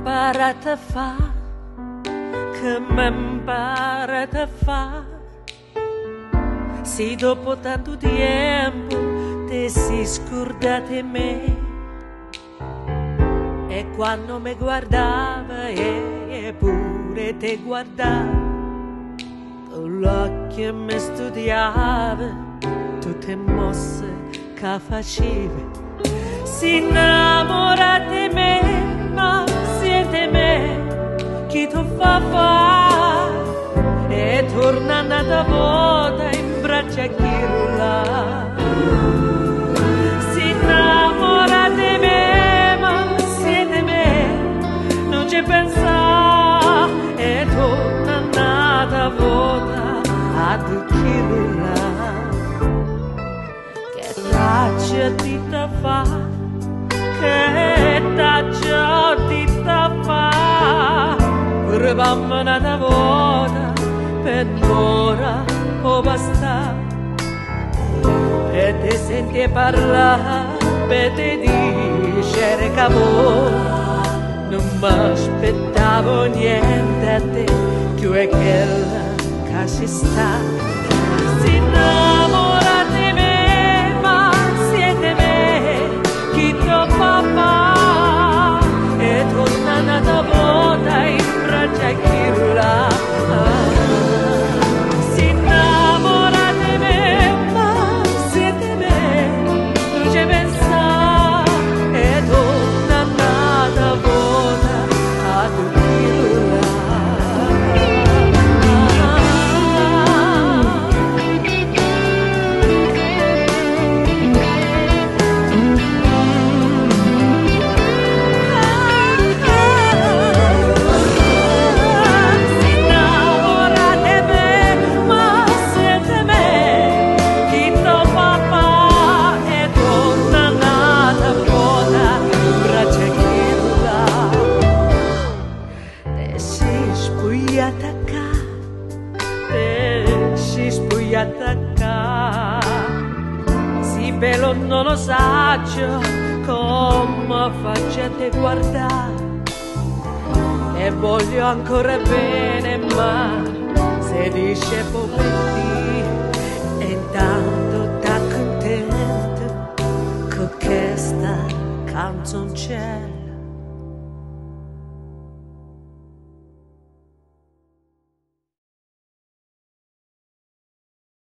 imparata a fare, che mi imparata a fare. Se dopo tanto tempo ti sei scordata di me, e quando mi guardava e pure ti guardava, con l'occhio mi studiava tutte le mosse che facevi. Si innamora di me, ma siete me chi tu fa fare, e torna nata volta in braccia a chirla. Si innamora di me, ma siete me, non ci pensa, e torna nata volta ad chirla. Che faccia di te fa, che t'ha di te fa, provammo nata volta per ora o basta, e ti senti parlare, per te dicere che non mi aspettavo niente a te, più è quella che si sta. Si innamora di me, ma siete me chi tuo papà, e torna nata volta in braccia a chirla. Si innamora di me, ma siete me, non ci pensa, e torna nata volta a chirla. Si bello non lo saggio come faccio a te guardare, e voglio ancora bene, ma se dice povetti, e intanto t'ha contento con questa canzoncella.